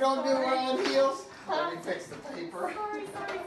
don't do wear on heels. Let me fix the paper. Sorry.